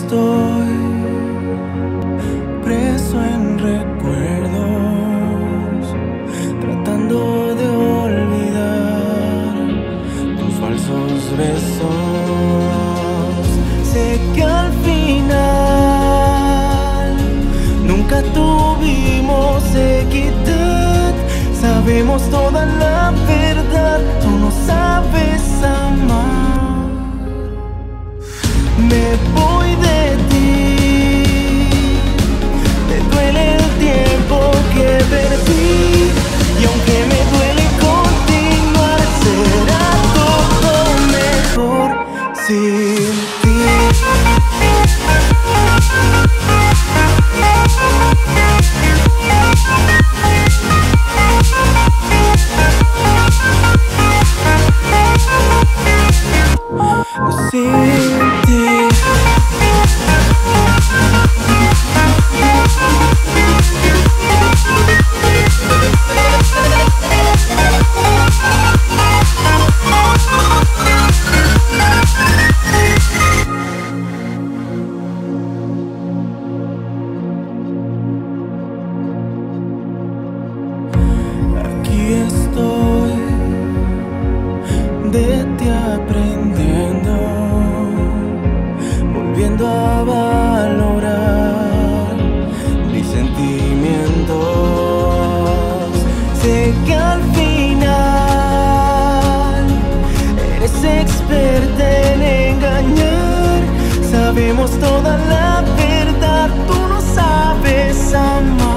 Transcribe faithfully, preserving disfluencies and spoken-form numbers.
estoy preso en recuerdos, tratando de olvidar tus falsos besos. Sé que al final nunca tuvimos equidad. Sabemos toda la verdad, tú no sabes amar. Me voy de ti, me duele el tiempo que perdí, y aunque me duele continuar, será todo mejor sin ti. Sin ti. Aquí estoy de ti aprendiendo, volviendo a valorar mis sentimientos. Sé que al final eres experta en engañar. Sabemos toda la verdad, tú no sabes amar.